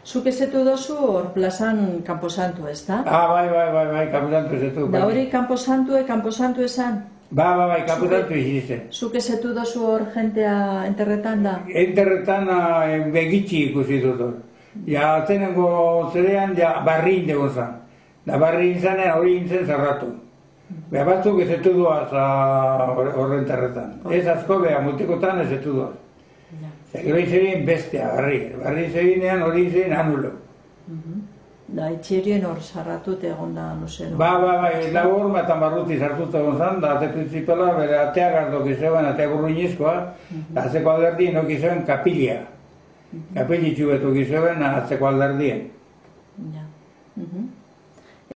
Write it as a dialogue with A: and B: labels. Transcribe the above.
A: Zuk ezetu dozu hor plazan Kamposantu, ez da?
B: Bai, Kamposantu ezetu.
A: Da hori Kamposantu esan?
B: Bai, Kamposantu izizte.
A: Zuk ezetu dozu hor jentea enterretan da?
B: Enterretan begitxi ikusi dut. Ja, atzenengo zerean, barrin degon zan. Da barrin zanen hori intzen zerratu. Beha batzuk ezetu duaz horren enterretan. Ez asko, beha mutikotan ezetu duaz. Gero izerien bestea, barri izerinean hori izerien anulo.
A: Da, itxerien hor sarratut egon da, luzero.
B: Bai, labor batan barruti sartut egon zan, da ate principala, bere atea gardok izeban, atea gurruinizkoa, da atzeko alderdien ok izeban kapilia. Kapilitxu betuk izeban atzeko alderdien.
A: Ja.